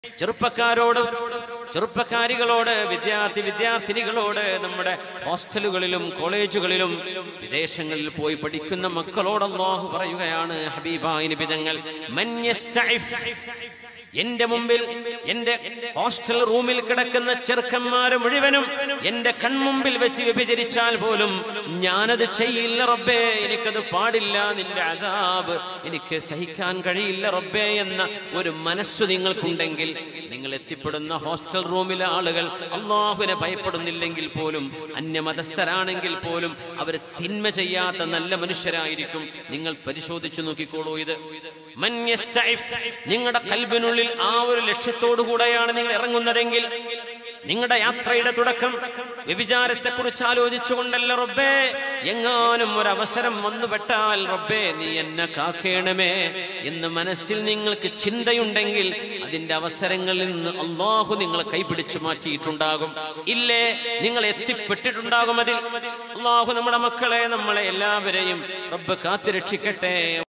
ചെറുപ്പക്കാരോട് ചെറുപ്പക്കാരികളോട് വിദ്യാർത്ഥിനികളോട് നമ്മുടെ ഹോസ്റ്റലുകളിലും കോളേജുകളിലും വിദേശങ്ങളിൽ പോയി പഠിക്കുന്ന മക്കളോട് അല്ലാഹു പറയുകയാണ് ഹബീബായ നബി തങ്ങൾ മൻ യസ്തഇഫ് എന്റെ മുമ്പിൽ എന്റെ ഹോസ്റ്റൽ റൂമിൽ കിടക്കുന്ന ചെറുക്കന്മാരെ മുഴുവനും എന്റെ കൺമുമ്പിൽ വെച്ച് വ്യഭിചരിച്ചാൽ പോലും ഞാനത് ചെയ്യില്ല റബ്ബേ, എനിക്കത് പാടില്ല, നിന്റെ അദാബ് എനിക്ക് സഹിക്കാൻ കഴിയില്ല റബ്ബേ എന്ന ഒരു മനസ്സ് നിങ്ങൾക്കുണ്ടെങ്കിൽ, നിങ്ങൾ എത്തിപ്പെടുന്ന ഹോസ്റ്റൽ റൂമിലെ ആളുകൾ അല്ലാഹുവിനെ ഭയപ്പെടുന്നില്ലെങ്കിൽ പോലും അന്യമതസ്ഥരാണെങ്കിൽ പോലും അവർ തിന്മ ചെയ്യാത്ത നല്ല മനുഷ്യരായിരിക്കും. നിങ്ങൾ പരിശോധിച്ചു നോക്കിക്കോളൂ. ഇത് മൻ യസ്തഇഫ്, നിങ്ങളുടെ കൽബിനുള്ളിൽ ആ ഒരു ലക്ഷ്യത്തോടു കൂടെയാണ് നിങ്ങൾ ഇറങ്ങുന്നതെങ്കിൽ, നിങ്ങളുടെ യാത്രയുടെ തുടക്കം വ്യഭിചാരത്തെ കുറിച്ച് ആലോചിച്ചുകൊണ്ടല്ല റബ്ബേ, എങ്ങാനും ഒരവസരം വന്നുപെട്ടാൽ റബ്ബേ നീ എന്നെ കാക്കേണമേ എന്ന് മനസ്സിൽ നിങ്ങൾക്ക് ചിന്തയുണ്ടെങ്കിൽ അതിന്റെ അവസരങ്ങളിൽ നിന്ന് അല്ലാഹു നിങ്ങളെ കൈപിടിച്ചു മാറ്റിയിട്ടുണ്ടാകും. ഇല്ലേ, നിങ്ങൾ എത്തിപ്പെട്ടിട്ടുണ്ടാകും അതിൽ. അല്ലാഹു നമ്മുടെ മക്കളെ, നമ്മളെ എല്ലാവരെയും റബ്ബ് കാത്തുരക്ഷിക്കട്ടെ.